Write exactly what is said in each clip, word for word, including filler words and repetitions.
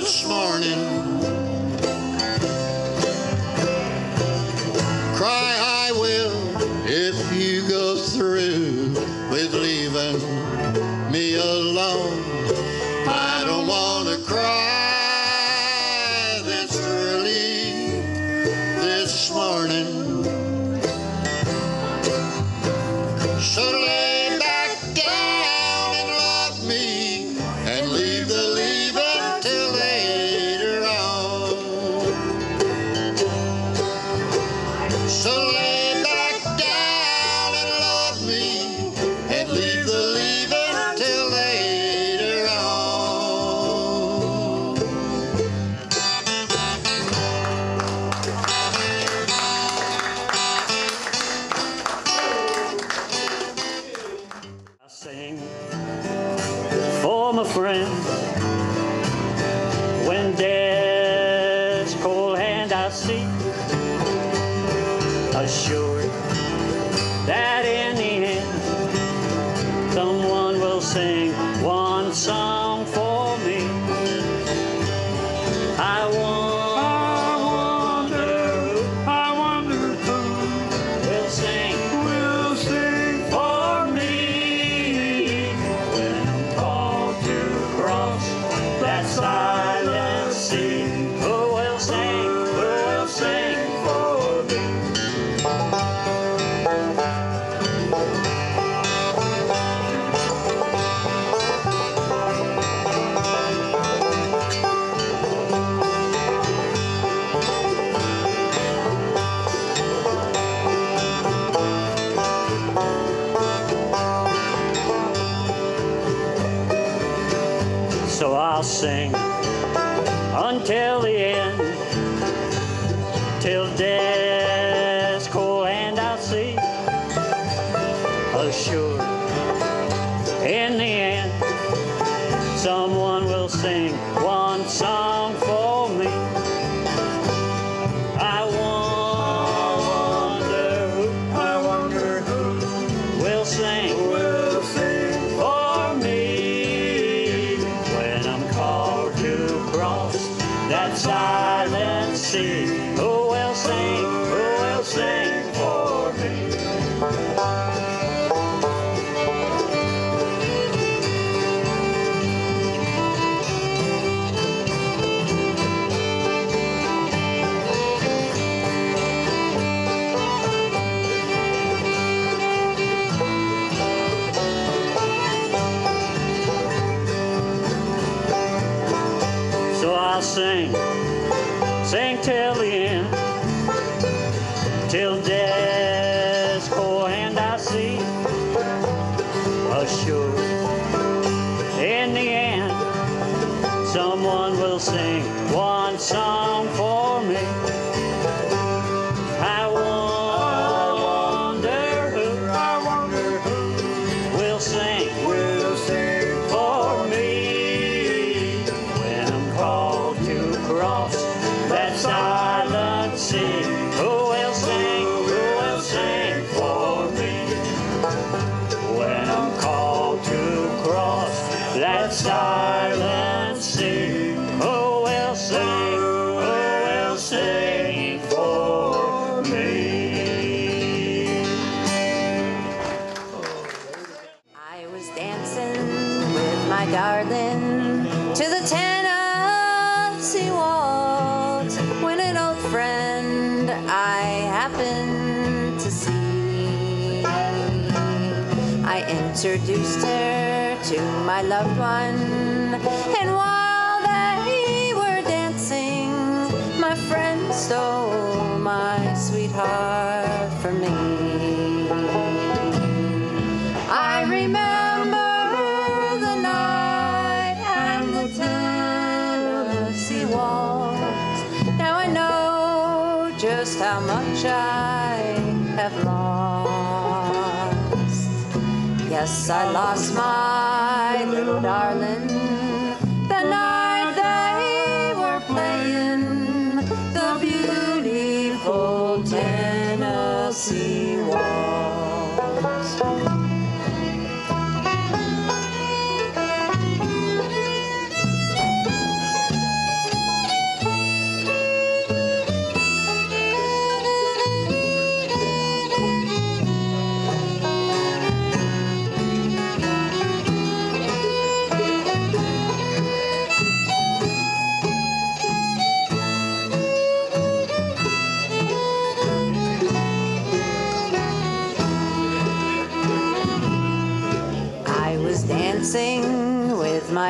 this morning. Cry I will if you go through with leaving me alone. I don't want to cry this early this morning. So lay back down and love me and leave the leaving till later on. So lay back down and love me and leave the leaving till later on. I sing for my friends when death's cold hand I see, assured that in the end someone will sing one song for me. I wonder, I wonder who will sing, will sing for me when I'm called to cross that silent sea. Who will sing, who will sing for me? So I'll sing until the end, till death's cold hand I'll see, assured in the end someone will sing one song for me. I wonder who, I wonder who will sing, will sing for me when I'm called to cross that silent sea. Who will sing, who will sing for me? So I'll sing, sing till the end, till death's cold hand I see, assured in the end someone will sing one song for me. I wonder who, I wonder who will sing, will sing for me when I'm called to cross that silent sea. Who will sing, who will sing for me when I'm called to cross that silent sea? Who will sing, who will sing for me? I was dancing with my darling to the Tennessee waltz when an old friend I happened to see. I introduced her to my loved one, and while they were dancing, my friend stole my sweetheart from me. I remember the night and the Tennessee waltz. Now I know just how much I have lost. Yes, I lost my little darling the night they were playing the beautiful Tennessee waltz.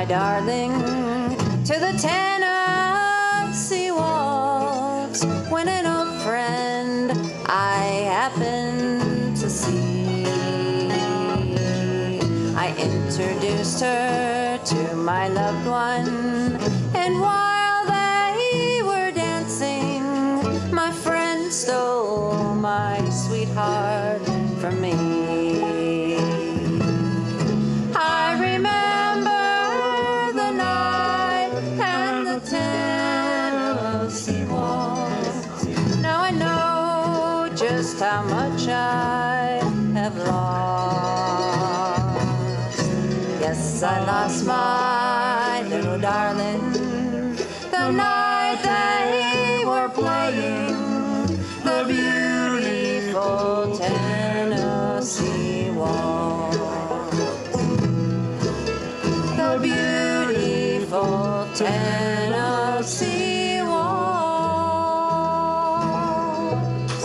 my darling, to the Tennessee waltz, when an old friend I happened to see. I introduced her to my loved one, and while they were dancing, my friend stole my sweetheart from me. I remember the night and the Tennessee waltz. Now I know just how much I have lost. Yes, I lost my little darling the night they were playing the beautiful Tennessee waltz. The beautiful Tennessee waltz.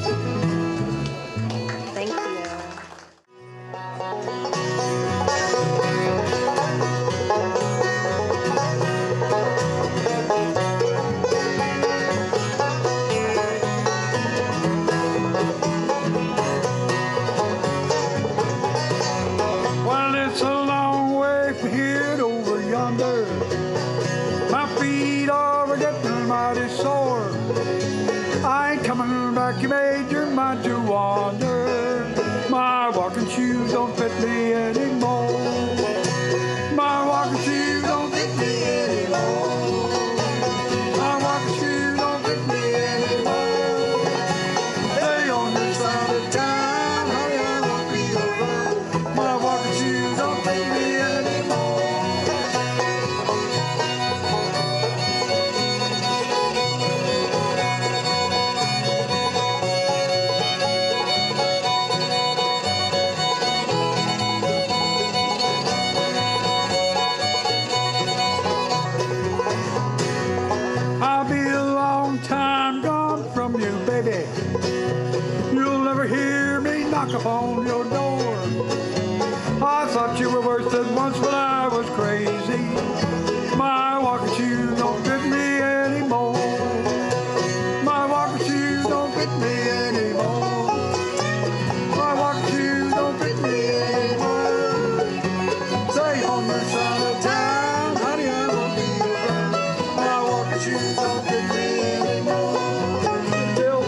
Thank you. Well, it's a long way from here to over yonder. My feet are getting mighty sore. I ain't coming back, you made your mind to wander. My walking shoes don't fit me anymore. My walking shoes don't fit me anymore. My walking shoes don't fit me anymore. Stay on this side of town, honey, I won't be alone. My walking shoes don't fit me anymore. I'll be a long time gone from you, baby. You'll never hear me knock upon your door. I thought you were worth it once, but I was crazy. My walking shoes don't fit me anymore. My walking shoes don't fit me anymore. My walking shoes don't fit me anymore. Stay on your side of town, honey, I won't be around. My walking shoes don't fit me anymore. Still.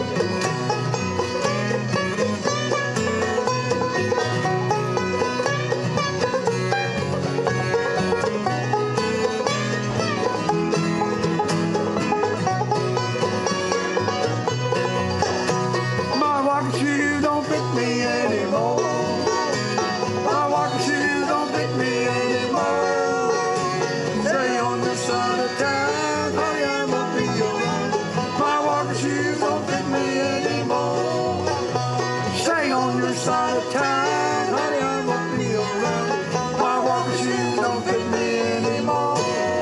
My walking shoes don't fit me anymore. My walking shoes don't fit me anymore. Stay on your side of town, honey, I won't be around. My walking shoes don't fit me anymore. Stay on your side of town, honey, I won't be around. My walking shoes don't fit me anymore.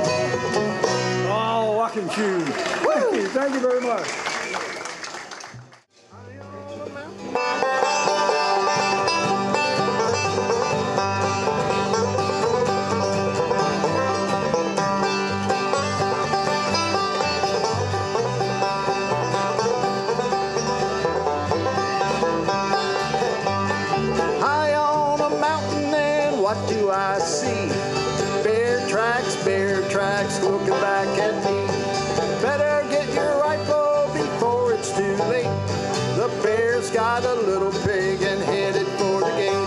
Oh, walking shoes. Thank you, thank you very much. High on a mountain, and what do I see? Bear tracks, bear tracks looking back at me. Better get your rifle before it's too late. The bear's got a little pig and headed for the gate.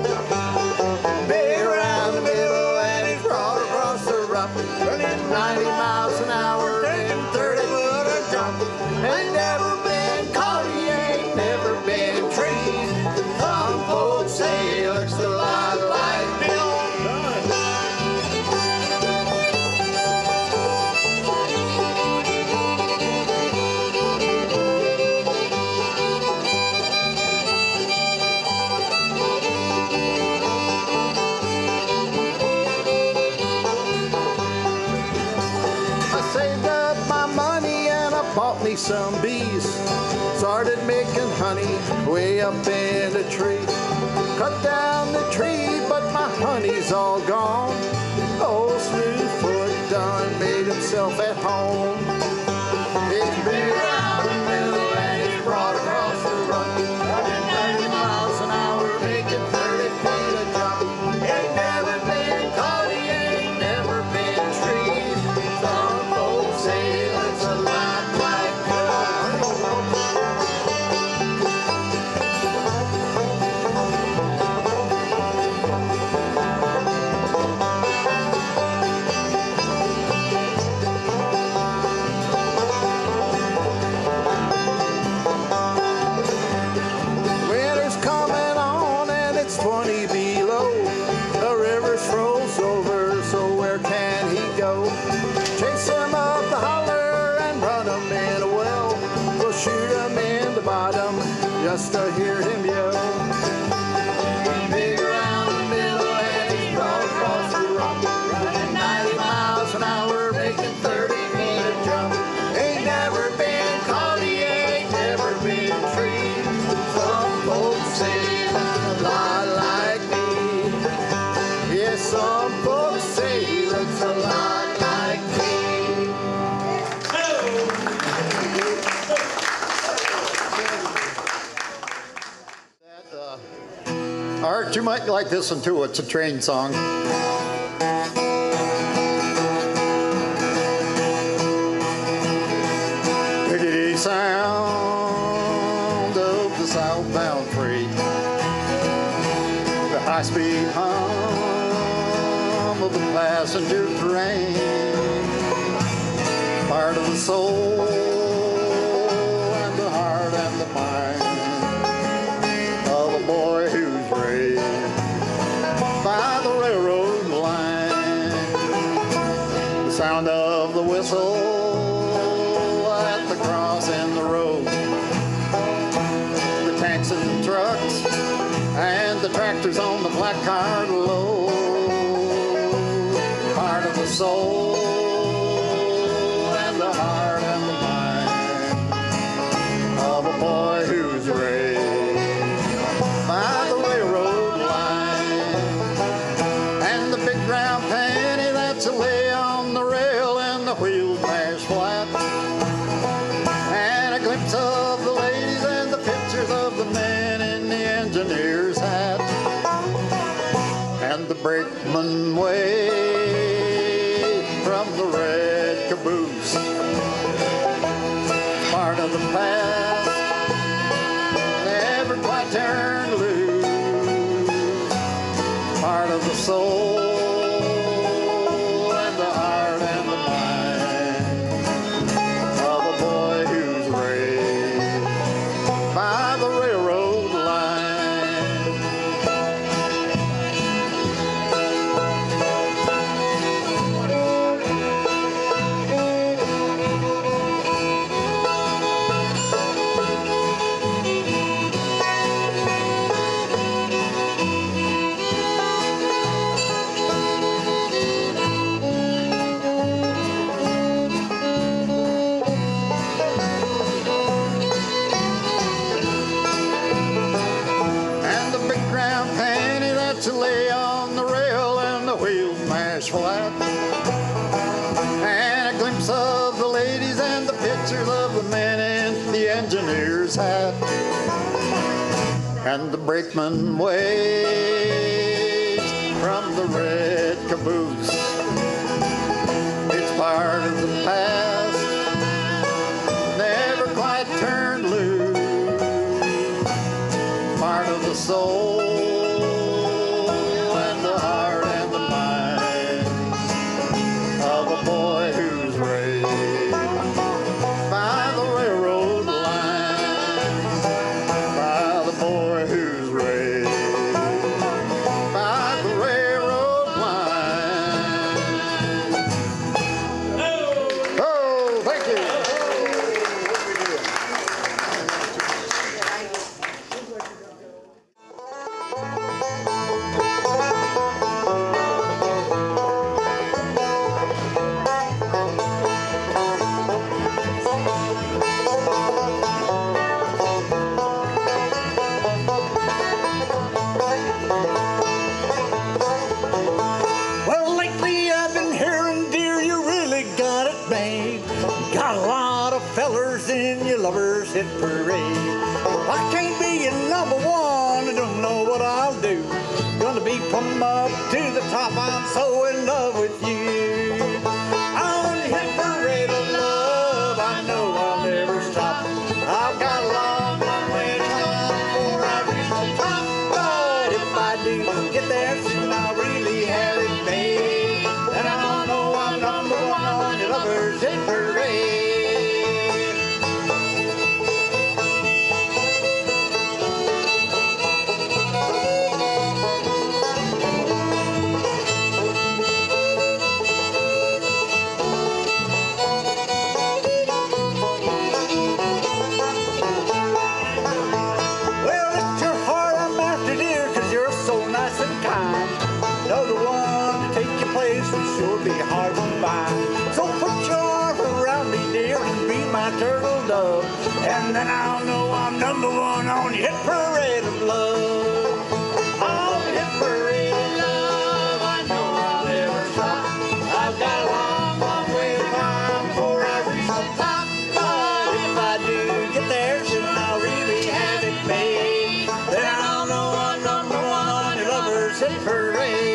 Bear around the middle and he's brought across the rough, running ninety miles an hour, taking thirty foot a jump. Ain't never been caught, he ain't never been treed. Some folks say he looks a lot like Bill. I saved up my money and I bought me some bees. Started making honey way up in a tree. Cut down the tree, but my honey's all gone. Old smooth foot done made himself at home. It's big around the middle and it's broad across the run. Running thirty miles an hour, making thirty feet a jump. Ain't never been caught, he ain't never been treed. Some folks say he looks a lot like winter's coming on and it's twenty below. The river froze over, so where can he go? Chase him up the holler and run him in a well. We'll shoot him in the bottom just to hear him yell. Big around the middle and he's broad across the rump. Running ninety miles an hour, making thirty feet a jump. Ain't never been caught, he ain't never been treed. Some folks say he looks a lot like me. Yes, some folks say he looks a lot like me. That, uh, Art, you might like this one too. It's a train song. Pickety sound of the southbound freight, the high-speed hum of the passenger train, part of the soul and the heart and the mind of a boy who's raised by the railroad line. The sound of the whistle at the cross in the road, the tanks and the trucks and the tractors on the black cart load, part of the soul and the heart and the mind of a boy who's raised by the railroad line. And the big round penny that's a lay on the rail and the wheels mash flat, and a glimpse of the ladies and the pictures of the men in the engineer's hat, and the brakeman wave from the red caboose, part of the past never quite turned loose, part of the soul and the heart and the mind of a boy who's raised by the railroad line. And the big round penny that's a lay on the rail and the wheels mash flat, and a glimpse of the ladies and the pictures of the men in the engineer's hat, and the brakeman waves from the red caboose. It's part of the past never quite turned loose, part of the soul and the heart and the mind of a boy who's raised by the railroad line, by the boy who's raised by the railroad line. Oh, thank you. lovers in your lovers hit parade. I can't be your number one, I don't know what I'll do. Gonna be plumb up to the top, I'm so in love with you. On the hit parade of love, I know I'll never stop. I've got a long, long way to come before I reach the top. But if I do get there soon, I'll really have it made. And I know I'm number one on your lovers hit parade. Sure be hard to find. So put your arm around me, dear, and be my turtle dove. And then I'll know I'm number one on your hit parade of love. On the hit parade of love, I know I'll never stop. I've got a long, long way to climb before I reach the top. But if I do get there soon, I'll really have it made. Then I'll know I'm number one on your lovers hit parade.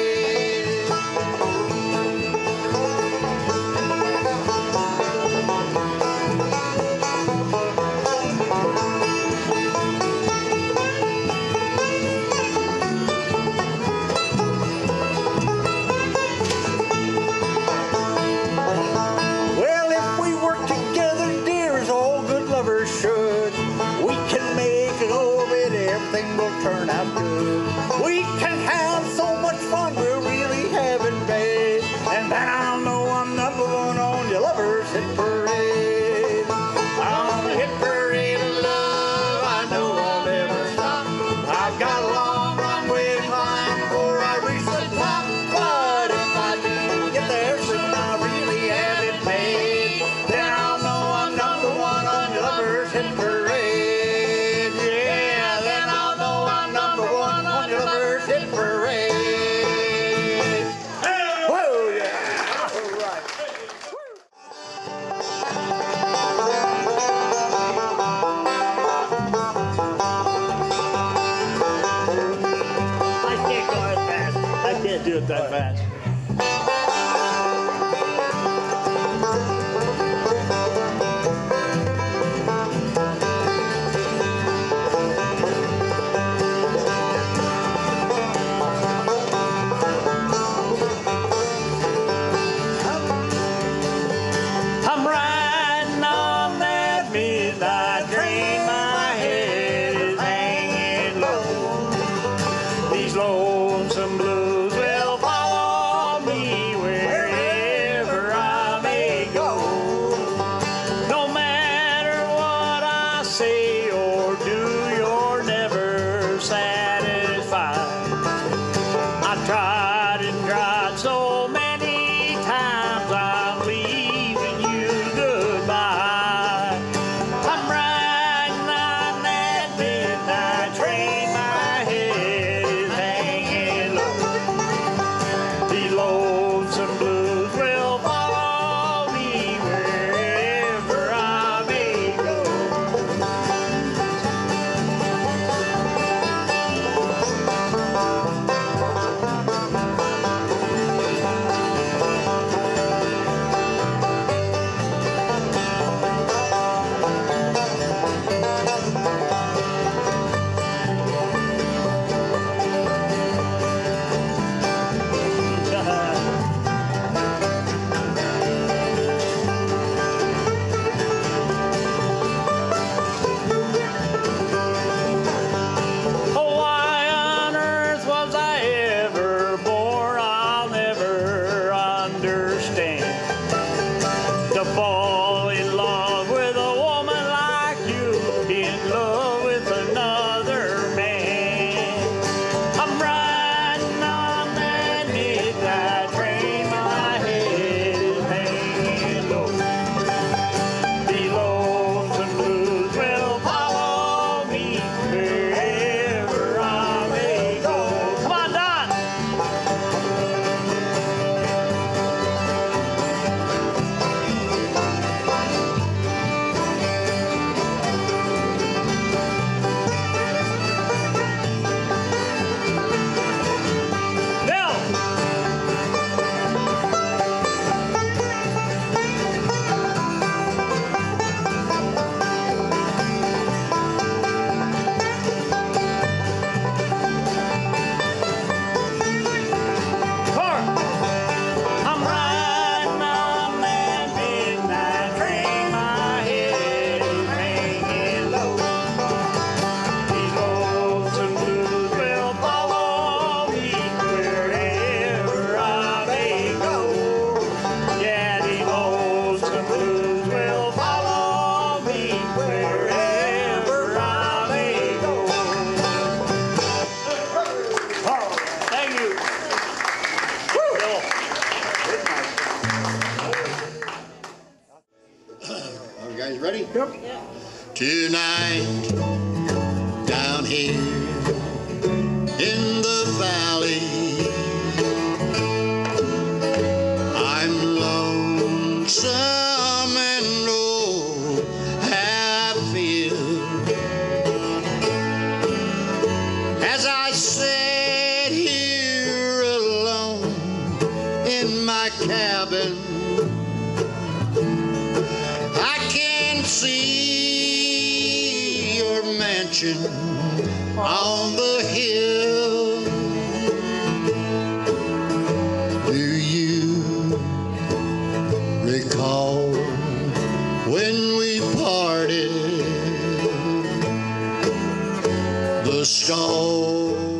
Turn out good. We can have so much fun, we'll really have it made. And then I'll know I'm number one on your lovers hit parade. On the hit parade of love, I know I'll never stop. I've got a long, long way to climb before I reach the top. But if I do get there soon, I'll really have it made. Then I'll know I'm number one on your lovers hit parade. You guys ready? Yep. Tonight, down here in the valley, I'm lonesome and oh, I feel as I sit here alone in my cabin. I can see your mansion on the hill. Do you recall when we parted? The stone